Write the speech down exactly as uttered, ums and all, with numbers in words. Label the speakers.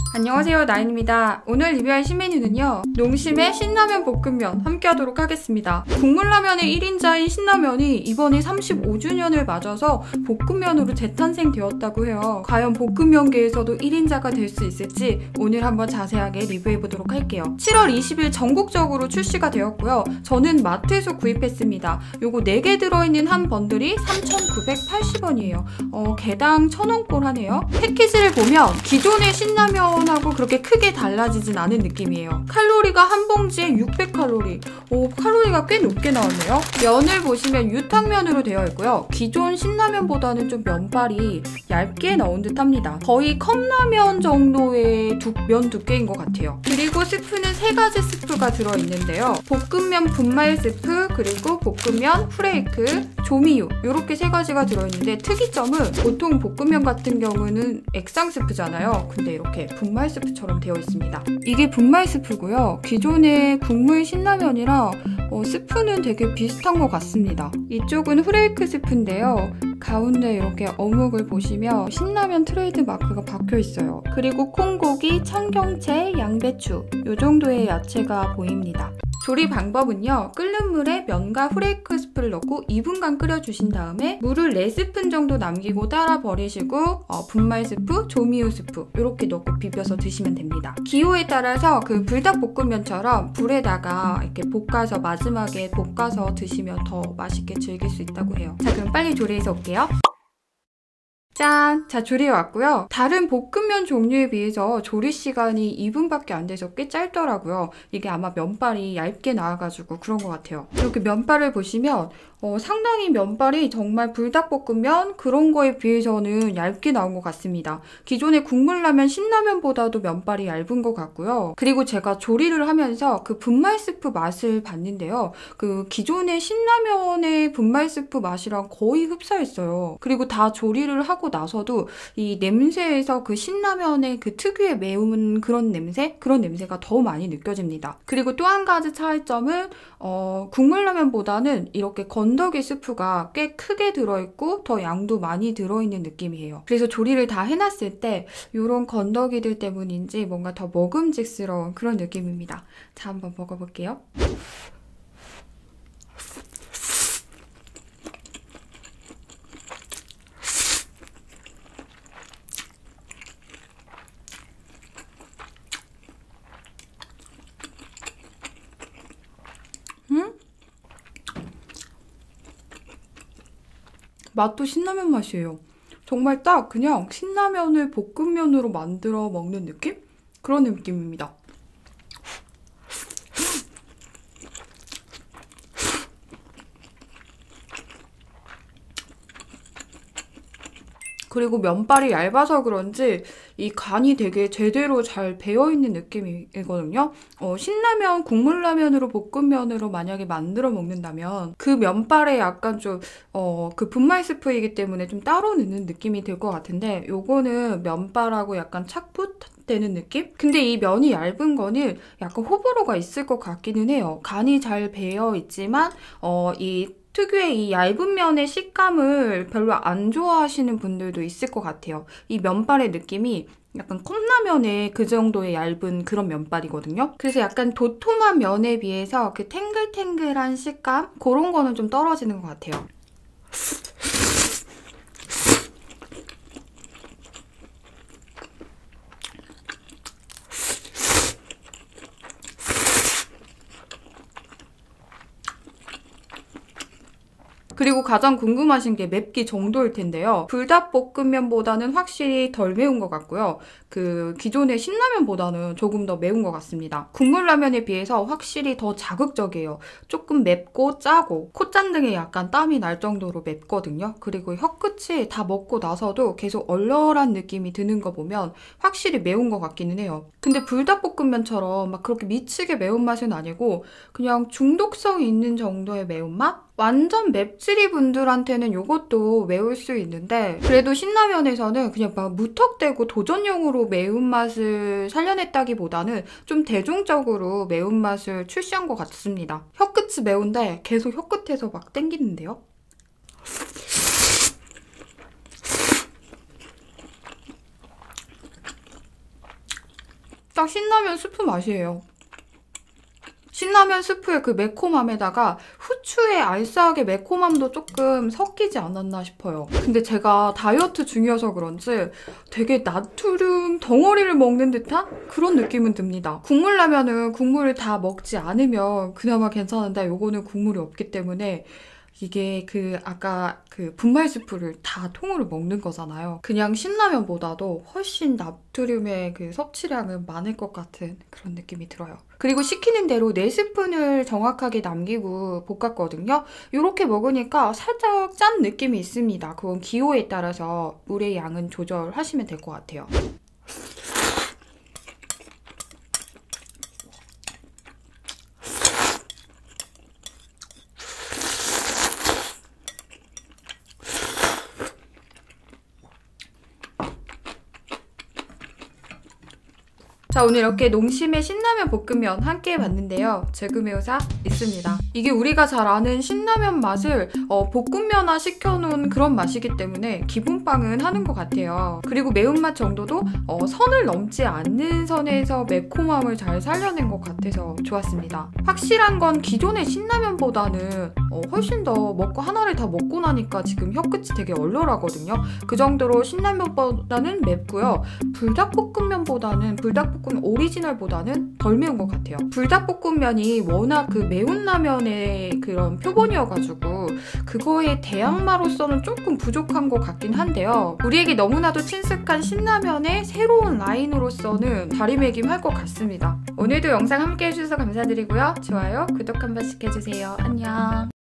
Speaker 1: 안녕하세요, 나인입니다. 오늘 리뷰할 신메뉴는요, 농심의 신라면 볶음면 함께 하도록 하겠습니다. 국물라면의 일 인자인 신라면이 이번에 삼십오 주년을 맞아서 볶음면으로 재탄생되었다고 해요. 과연 볶음면계에서도 일 인자가 될 수 있을지 오늘 한번 자세하게 리뷰해보도록 할게요. 칠월 이십일 전국적으로 출시가 되었고요. 저는 마트에서 구입했습니다. 요거 네 개 들어있는 한 번들이 삼천구백팔십 원이에요. 어, 개당 천 원꼴 하네요. 패키지를 보면 기존의 신라면 하고 그렇게 크게 달라지진 않은 느낌이에요. 칼로리가 한 봉지에 육백 칼로리. 오, 칼로리가 꽤 높게 나왔네요. 면을 보시면 유탕면으로 되어 있고요. 기존 신라면보다는 좀 면발이 얇게 나온 듯 합니다. 거의 컵라면 정도의 두, 면 두께인 것 같아요. 그리고 스프는 세 가지 스프가 들어있는데요. 볶음면 분말 스프, 그리고 볶음면 후레이크, 조미유 이렇게 세 가지가 들어있는데 특이점은 보통 볶음면 같은 경우는 액상 스프잖아요. 근데 이렇게 분말 스프처럼 되어 있습니다. 이게 분말 스프고요. 기존의 국물 신라면이랑 어, 스프는 되게 비슷한 것 같습니다. 이쪽은 후레이크 스프인데요. 가운데 이렇게 어묵을 보시면 신라면 트레이드 마크가 박혀 있어요. 그리고 콩고기, 청경채, 양배추 이 정도의 야채가 보입니다. 조리 방법은요. 끓는 물에 면과 후레이크 스프를 넣고 이 분간 끓여주신 다음에 물을 네 스푼 정도 남기고 따라 버리시고 어, 분말 스프, 조미유 스프 이렇게 넣고 비벼서 드시면 됩니다. 기호에 따라서 그 불닭볶음면처럼 불에다가 이렇게 볶아서 마지막에 볶아서 드시면 더 맛있게 즐길 수 있다고 해요. 자, 그럼 빨리 조리해서 올게요. 짠! 자, 조리해 왔고요. 다른 볶음면 종류에 비해서 조리 시간이 이 분밖에 안 돼서 꽤 짧더라고요. 이게 아마 면발이 얇게 나와가지고 그런 것 같아요. 이렇게 면발을 보시면 어, 상당히 면발이 정말 불닭볶음면 그런 거에 비해서는 얇게 나온 것 같습니다. 기존의 국물라면, 신라면보다도 면발이 얇은 것 같고요. 그리고 제가 조리를 하면서 그 분말 스프 맛을 봤는데요. 그 기존의 신라면의 분말 스프 맛이랑 거의 흡사했어요. 그리고 다 조리를 하고 나서도 이 냄새에서 그 신라면의 그 특유의 매운 그런 냄새? 그런 냄새가 더 많이 느껴집니다. 그리고 또 한 가지 차이점은 어, 국물라면보다는 이렇게 건더기 스프가 꽤 크게 들어있고 더 양도 많이 들어있는 느낌이에요. 그래서 조리를 다 해놨을 때 이런 건더기들 때문인지 뭔가 더 먹음직스러운 그런 느낌입니다. 자, 한번 먹어볼게요. 음? 맛도 신라면 맛이에요. 정말 딱 그냥 신라면을 볶음면으로 만들어 먹는 느낌? 그런 느낌입니다. 그리고 면발이 얇아서 그런지 이 간이 되게 제대로 잘 배어있는 느낌이거든요. 어, 신라면, 국물라면으로 볶음면으로 만약에 만들어 먹는다면 그 면발에 약간 좀 어, 그 분말 스프이기 때문에 좀 따로 넣는 느낌이 들 것 같은데 요거는 면발하고 약간 착붙되는 느낌? 근데 이 면이 얇은 거는 약간 호불호가 있을 것 같기는 해요. 간이 잘 배어 있지만 어, 이 특유의 이 얇은 면의 식감을 별로 안 좋아하시는 분들도 있을 것 같아요. 이 면발의 느낌이 약간 컵라면의 그 정도의 얇은 그런 면발이거든요. 그래서 약간 도톰한 면에 비해서 그 탱글탱글한 식감? 그런 거는 좀 떨어지는 것 같아요. 그리고 가장 궁금하신 게 맵기 정도일 텐데요. 불닭볶음면보다는 확실히 덜 매운 것 같고요. 그 기존의 신라면보다는 조금 더 매운 것 같습니다. 국물라면에 비해서 확실히 더 자극적이에요. 조금 맵고 짜고 콧잔등에 약간 땀이 날 정도로 맵거든요. 그리고 혀끝이 다 먹고 나서도 계속 얼얼한 느낌이 드는 거 보면 확실히 매운 것 같기는 해요. 근데 불닭볶음면처럼 막 그렇게 미치게 매운맛은 아니고 그냥 중독성이 있는 정도의 매운맛? 완전 맵찔이 분들한테는 이것도 매울 수 있는데 그래도 신라면에서는 그냥 막 무턱대고 도전용으로 매운맛을 살려냈다기보다는 좀 대중적으로 매운맛을 출시한 것 같습니다. 혀끝이 매운데 계속 혀끝에서 막 땡기는데요? 딱 신라면 스프 맛이에요. 신라면 스프의 그 매콤함에다가 후추의 알싸하게 매콤함도 조금 섞이지 않았나 싶어요. 근데 제가 다이어트 중이어서 그런지 되게 나트륨 덩어리를 먹는 듯한 그런 느낌은 듭니다. 국물라면은 국물을 다 먹지 않으면 그나마 괜찮은데 요거는 국물이 없기 때문에 이게 그 아까 그 분말 스프를 다 통으로 먹는 거잖아요. 그냥 신라면보다도 훨씬 나트륨의 그 섭취량은 많을 것 같은 그런 느낌이 들어요. 그리고 시키는 대로 네 스푼을 정확하게 남기고 볶았거든요. 이렇게 먹으니까 살짝 짠 느낌이 있습니다. 그건 기호에 따라서 물의 양은 조절하시면 될 것 같아요. 자, 오늘 이렇게 농심의 신라면 볶음면 함께 해봤는데요. 재구매효사 있습니다. 이게 우리가 잘 아는 신라면 맛을 어, 볶음면화 시켜놓은 그런 맛이기 때문에 기본빵은 하는 것 같아요. 그리고 매운맛 정도도 어, 선을 넘지 않는 선에서 매콤함을 잘 살려낸 것 같아서 좋았습니다. 확실한 건 기존의 신라면보다는 어, 훨씬 더 먹고 하나를 다 먹고 나니까 지금 혀끝이 되게 얼얼하거든요. 그 정도로 신라면보다는 맵고요. 불닭볶음면보다는 불닭볶음면 오리지널보다는 덜 매운 것 같아요. 불닭볶음면이 워낙 그 매운 라면의 그런 표본이어가지고 그거의 대항마로서는 조금 부족한 것 같긴 한데요. 우리에게 너무나도 친숙한 신라면의 새로운 라인으로서는 자리매김할 것 같습니다. 오늘도 영상 함께 해주셔서 감사드리고요. 좋아요, 구독 한 번씩 해주세요. 안녕.